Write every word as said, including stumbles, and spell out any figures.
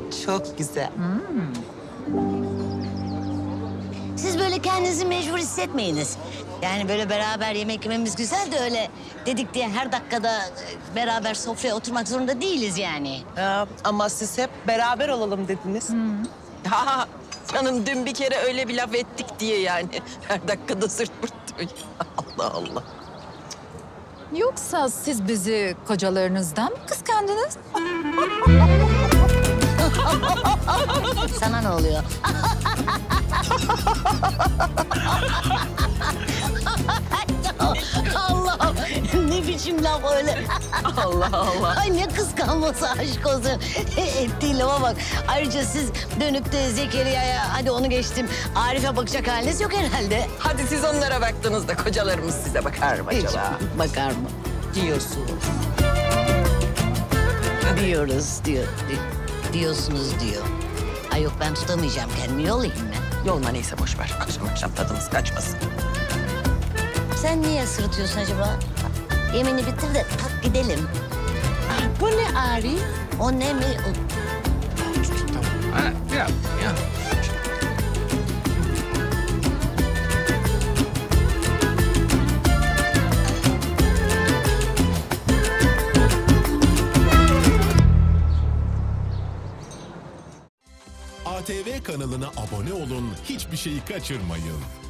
Çok güzel. Siz böyle kendinizi mecbur hissetmeyiniz. Yani böyle beraber yemek yememiz güzel de öyle dedik diye her dakikada e, beraber sofraya oturmak zorunda değiliz yani. Ya, ama siz hep beraber olalım dediniz. Ha, canım dün bir kere öyle bir laf ettik diye yani. Her dakikada sırt pırt. Allah Allah. Yoksa siz bizi kocalarınızdan mı kıskandınız? Sana ne oluyor? Allah'ım ne biçim laf öyle. Allah Allah. Ay ne kıskanması aşk olsun. Ettiği lafa bak. Ayrıca siz dönüp de Zekeriya'ya hadi onu geçtim. Arif'e bakacak haliniz yok herhalde. Hadi siz onlara baktınız da kocalarımız size bakar mı acaba? Hiç bakar mı? Diyorsunuz. Diyoruz diyor. Di- diyorsunuz diyor. Ay yok ben tutamayacağım kendimi yollayayım ben. Yolma neyse boş ver. Akşam akşam tadımız kaçmasın. Sen niye sırıtıyorsun acaba? Yemini bitir de kalk gidelim. Bu ne Arif? O ne mi? O... Ha, ya, ya. A T V kanalına abone olun, hiçbir şeyi kaçırmayın.